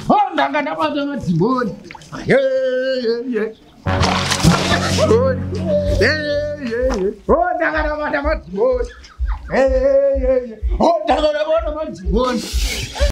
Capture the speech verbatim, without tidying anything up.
Oh, ndakada bata madziboni. Ye ye. Oh, ndakada bata madziboni. Hey, hey, hey. Oh, ndakada bata madziboni.